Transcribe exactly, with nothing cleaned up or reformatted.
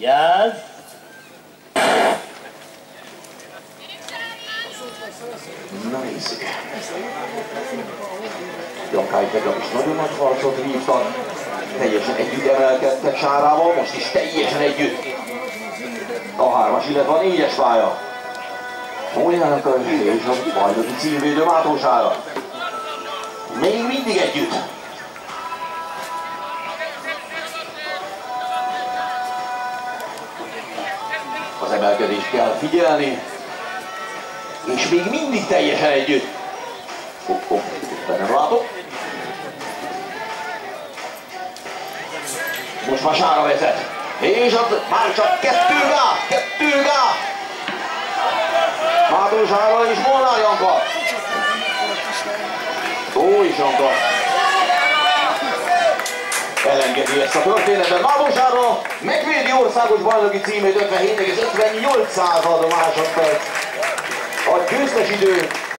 Vigyázz! Na nézzük. Jakály tegnap is nagyon nagy harcot vívtak. Teljesen együtt emelkedtek Sárával, most is teljesen együtt. A hármas, illetve a négyes pálya. Olyanak a és a bajnoki címvédő Mátó Sára. Még mindig együtt. Az emelkedést kell figyelni. És még mindig teljesen együtt. Oh, oh, de nem látok. Most már Sára vezet. És az már csak kettő gá, kettő gá. Mátó Sára és Molnár Janka. Ó, is Janka. Elengedi ezt a történetet. Mátó Sára megvédi országos bajnoki címét ötvenhét egész ötvennyolc másodperc. A győztes idő